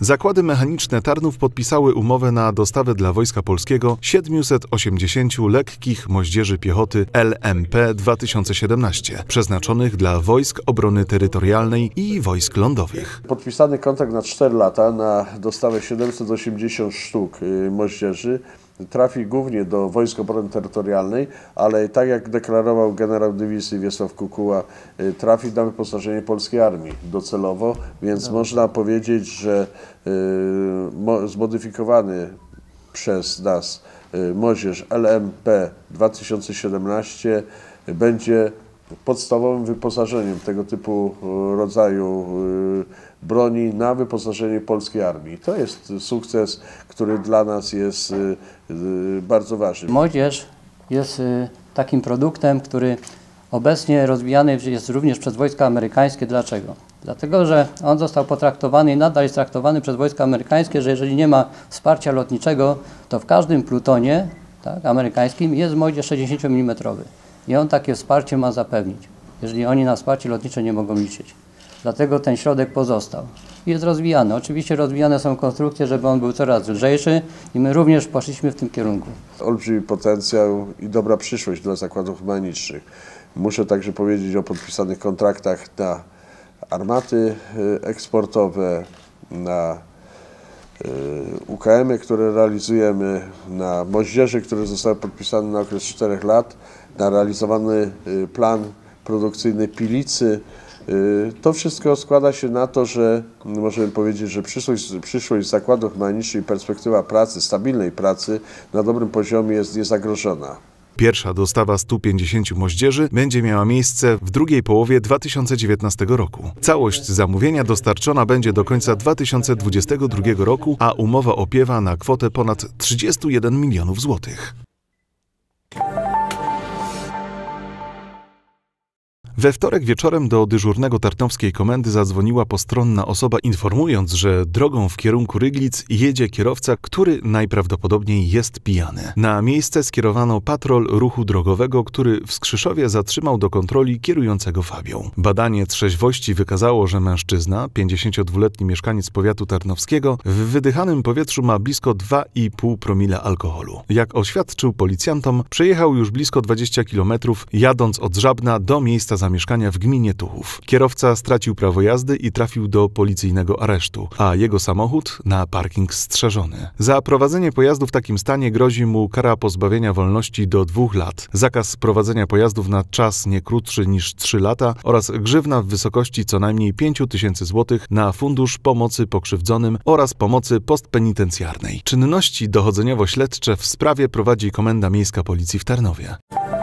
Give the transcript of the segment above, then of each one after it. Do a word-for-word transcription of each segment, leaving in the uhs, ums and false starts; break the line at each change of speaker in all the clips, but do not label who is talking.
Zakłady Mechaniczne Tarnów podpisały umowę na dostawę dla Wojska Polskiego siedmiuset osiemdziesięciu lekkich moździerzy piechoty L M P dwa tysiące siedemnaście, przeznaczonych dla Wojsk Obrony Terytorialnej i Wojsk Lądowych.
Podpisany kontrakt na cztery lata na dostawę siedemset osiemdziesiąt sztuk moździerzy trafi głównie do Wojsk Obrony Terytorialnej, ale tak jak deklarował generał dywizji Wiesław Kukuła, trafi na wyposażenie polskiej armii docelowo, więc no. można powiedzieć, że y, zmodyfikowany przez nas y, moździerz L M P dwa tysiące siedemnaście będzie podstawowym wyposażeniem tego typu rodzaju broni na wyposażenie polskiej armii. To jest sukces, który dla nas jest bardzo ważny.
Moździerz jest takim produktem, który obecnie rozwijany jest również przez wojska amerykańskie. Dlaczego? Dlatego, że on został potraktowany i nadal jest traktowany przez wojska amerykańskie, że jeżeli nie ma wsparcia lotniczego, to w każdym plutonie tak, amerykańskim jest moździerz sześćdziesięciomilimetrowy. I on takie wsparcie ma zapewnić, jeżeli oni na wsparcie lotnicze nie mogą liczyć. Dlatego ten środek pozostał. Jest rozwijany. Oczywiście rozwijane są konstrukcje, żeby on był coraz lżejszy i my również poszliśmy w tym kierunku.
Olbrzymi potencjał i dobra przyszłość dla zakładów mechanicznych. Muszę także powiedzieć o podpisanych kontraktach na armaty eksportowe, na U K M-y, które realizujemy, na moździerze, które zostały podpisane na okres czterech lat, na realizowany plan produkcyjny Pilicy. To wszystko składa się na to, że możemy powiedzieć, że przyszłość, przyszłość zakładów mechanicznych i perspektywa pracy, stabilnej pracy na dobrym poziomie jest niezagrożona.
Pierwsza dostawa stu pięćdziesięciu moździerzy będzie miała miejsce w drugiej połowie dwa tysiące dziewiętnastego roku. Całość zamówienia dostarczona będzie do końca dwa tysiące dwudziestego drugiego roku, a umowa opiewa na kwotę ponad trzydziestu jeden milionów złotych. We wtorek wieczorem do dyżurnego tarnowskiej komendy zadzwoniła postronna osoba, informując, że drogą w kierunku Ryglic jedzie kierowca, który najprawdopodobniej jest pijany. Na miejsce skierowano patrol ruchu drogowego, który w Skrzyszowie zatrzymał do kontroli kierującego Fabią. Badanie trzeźwości wykazało, że mężczyzna, pięćdziesięciodwuletni mieszkaniec powiatu tarnowskiego, w wydychanym powietrzu ma blisko dwa i pół promila alkoholu. Jak oświadczył policjantom, przejechał już blisko dwadzieścia kilometrów, jadąc od Żabna do miejsca zamieszkania w gminie Tuchów. Kierowca stracił prawo jazdy i trafił do policyjnego aresztu, a jego samochód na parking strzeżony. Za prowadzenie pojazdu w takim stanie grozi mu kara pozbawienia wolności do dwóch lat, zakaz prowadzenia pojazdów na czas nie krótszy niż trzy lata oraz grzywna w wysokości co najmniej pięciu tysięcy złotych na Fundusz Pomocy Pokrzywdzonym oraz Pomocy Postpenitencjarnej. Czynności dochodzeniowo-śledcze w sprawie prowadzi Komenda Miejska Policji w Tarnowie.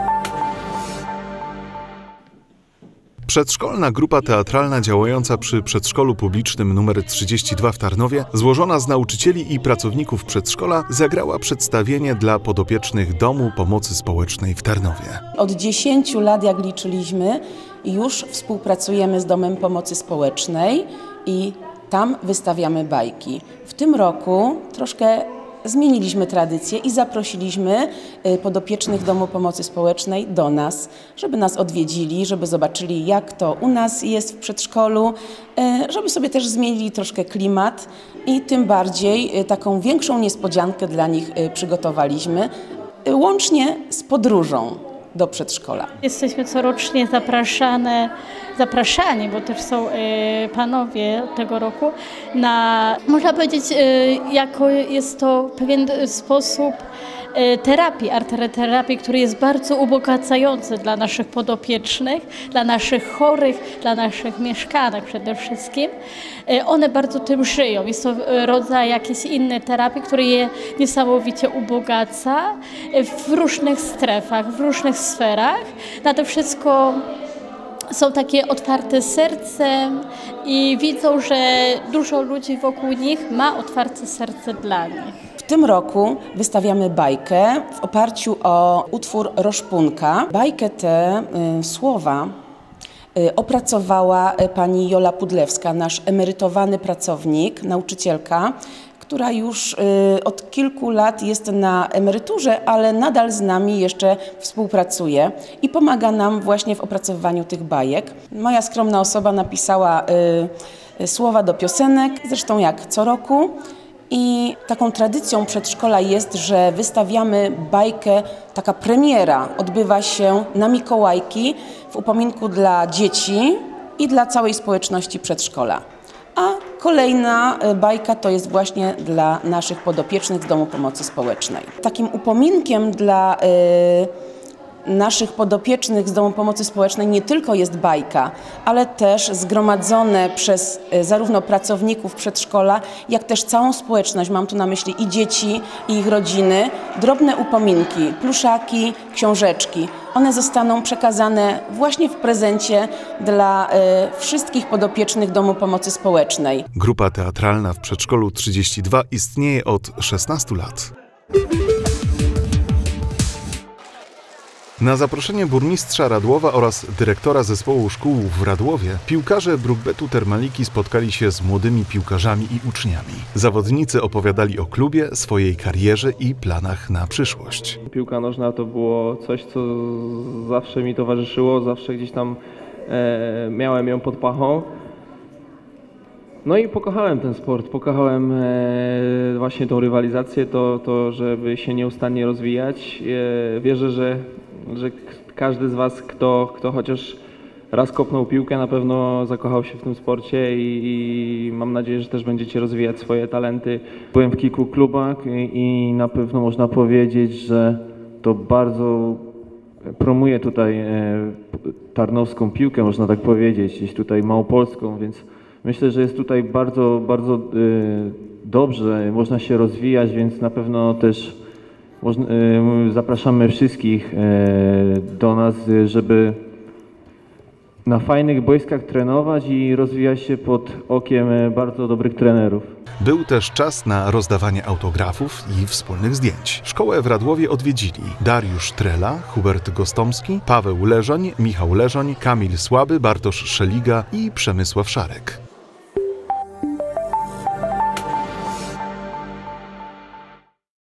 Przedszkolna grupa teatralna działająca przy przedszkolu publicznym numer trzydzieści dwa w Tarnowie, złożona z nauczycieli i pracowników przedszkola, zagrała przedstawienie dla podopiecznych Domu Pomocy Społecznej w Tarnowie.
Od dziesięciu lat, jak liczyliśmy, już współpracujemy z Domem Pomocy Społecznej i tam wystawiamy bajki. W tym roku troszkę zmieniliśmy tradycję i zaprosiliśmy podopiecznych Domu Pomocy Społecznej do nas, żeby nas odwiedzili, żeby zobaczyli, jak to u nas jest w przedszkolu, żeby sobie też zmienili troszkę klimat i tym bardziej taką większą niespodziankę dla nich przygotowaliśmy, łącznie z podróżą do przedszkola.
Jesteśmy corocznie zapraszane, zapraszani, bo też są y, panowie tego roku, na, można powiedzieć, y, jako jest to pewien sposób y, terapii, arteterapii, który jest bardzo ubogacający dla naszych podopiecznych, dla naszych chorych, dla naszych mieszkanek przede wszystkim. Y, one bardzo tym żyją. Jest to rodzaj jakiejś innej terapii, który je niesamowicie ubogaca y, w różnych strefach, w różnych sferach. Na to wszystko są takie otwarte sercem i widzą, że dużo ludzi wokół nich ma otwarte serce dla nich.
W tym roku wystawiamy bajkę w oparciu o utwór Roszpunka. Bajkę tę, y, słowa opracowała pani Jola Pudlewska, nasz emerytowany pracownik, nauczycielka, która już od kilku lat jest na emeryturze, ale nadal z nami jeszcze współpracuje i pomaga nam właśnie w opracowywaniu tych bajek. Moja skromna osoba napisała słowa do piosenek, zresztą jak co roku. I taką tradycją przedszkola jest, że wystawiamy bajkę, taka premiera odbywa się na Mikołajki w upominku dla dzieci i dla całej społeczności przedszkola. A kolejna bajka to jest właśnie dla naszych podopiecznych z Domu Pomocy Społecznej. Takim upominkiem dla y, naszych podopiecznych z Domu Pomocy Społecznej nie tylko jest bajka, ale też zgromadzone przez y, zarówno pracowników przedszkola, jak też całą społeczność, mam tu na myśli i dzieci, i ich rodziny, drobne upominki, pluszaki, książeczki. One zostaną przekazane właśnie w prezencie dla y, wszystkich podopiecznych Domu Pomocy Społecznej.
Grupa teatralna w Przedszkolu trzydzieści dwa istnieje od szesnastu lat. Na zaproszenie burmistrza Radłowa oraz dyrektora zespołu szkół w Radłowie piłkarze Brukbetu Termaliki spotkali się z młodymi piłkarzami i uczniami. Zawodnicy opowiadali o klubie, swojej karierze i planach na przyszłość.
Piłka nożna to było coś, co zawsze mi towarzyszyło, zawsze gdzieś tam e, miałem ją pod pachą. No i pokochałem ten sport, pokochałem e, właśnie tą rywalizację, to, to żeby się nieustannie rozwijać. E, wierzę, że że każdy z Was, kto, kto chociaż raz kopnął piłkę, na pewno zakochał się w tym sporcie i, i mam nadzieję, że też będziecie rozwijać swoje talenty. Byłem w kilku klubach i, i na pewno można powiedzieć, że to bardzo promuje tutaj e, tarnowską piłkę, można tak powiedzieć, gdzieś tutaj małopolską, więc myślę, że jest tutaj bardzo, bardzo e, dobrze, można się rozwijać, więc na pewno też zapraszamy wszystkich do nas, żeby na fajnych boiskach trenować i rozwijać się pod okiem bardzo dobrych trenerów.
Był też czas na rozdawanie autografów i wspólnych zdjęć. Szkołę w Radłowie odwiedzili Dariusz Trela, Hubert Gostomski, Paweł Leżoń, Michał Leżoń, Kamil Słaby, Bartosz Szeliga i Przemysław Szarek.